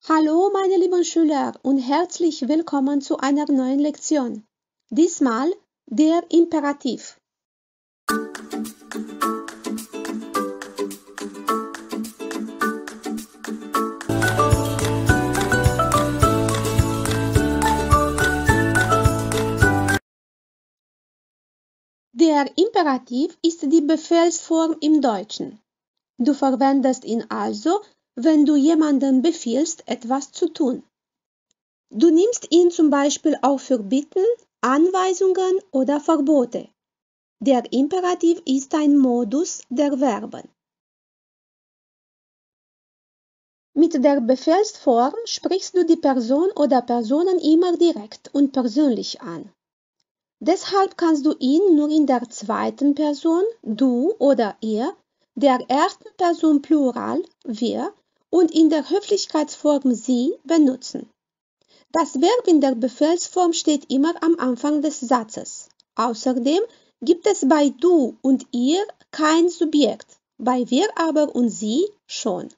Hallo meine lieben Schüler und herzlich willkommen zu einer neuen Lektion. Diesmal der Imperativ. Der Imperativ ist die Befehlsform im Deutschen. Du verwendest ihn also, wenn du jemandem befiehlst, etwas zu tun. Du nimmst ihn zum Beispiel auch für Bitten, Anweisungen oder Verbote. Der Imperativ ist ein Modus der Verben. Mit der Befehlsform sprichst du die Person oder Personen immer direkt und persönlich an. Deshalb kannst du ihn nur in der zweiten Person, du oder ihr, der ersten Person Plural, wir, und in der Höflichkeitsform sie benutzen. Das Verb in der Befehlsform steht immer am Anfang des Satzes. Außerdem gibt es bei du und ihr kein Subjekt, bei wir aber und sie schon.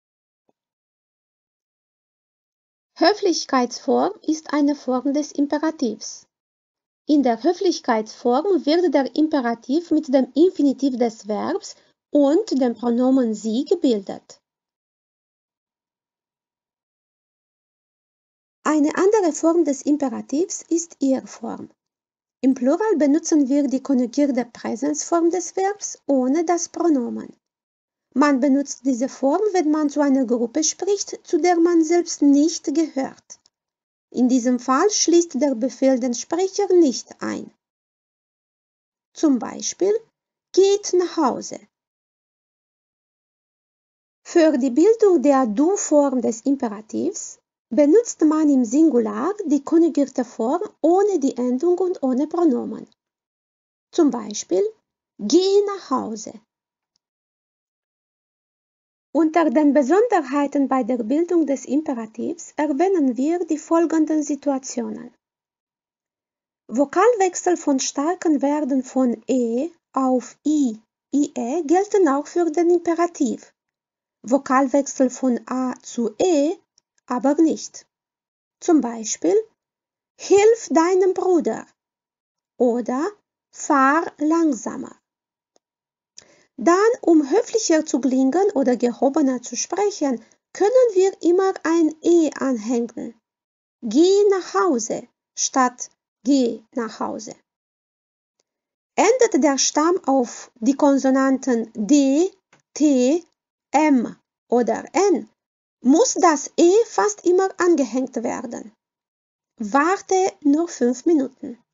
Höflichkeitsform ist eine Form des Imperativs. In der Höflichkeitsform wird der Imperativ mit dem Infinitiv des Verbs und dem Pronomen sie gebildet. Eine andere Form des Imperativs ist ihr-Form. Im Plural benutzen wir die konjugierte Präsensform des Verbs ohne das Pronomen. Man benutzt diese Form, wenn man zu einer Gruppe spricht, zu der man selbst nicht gehört. In diesem Fall schließt der Befehl den Sprecher nicht ein. Zum Beispiel, geht nach Hause. Für die Bildung der Du-Form des Imperativs benutzt man im Singular die konjugierte Form ohne die Endung und ohne Pronomen. Zum Beispiel, geh nach Hause. Unter den Besonderheiten bei der Bildung des Imperativs erwähnen wir die folgenden Situationen. Vokalwechsel von starken Verben von e auf i, ie gelten auch für den Imperativ. Vokalwechsel von a zu e aber nicht. Zum Beispiel, hilf deinem Bruder oder fahr langsamer. Dann, um höflicher zu klingen oder gehobener zu sprechen, können wir immer ein e anhängen. Geh nach Hause statt geh nach Hause. Endet der Stamm auf die Konsonanten d, t, m oder n, muss das e fast immer angehängt werden. Warte nur 5 Minuten.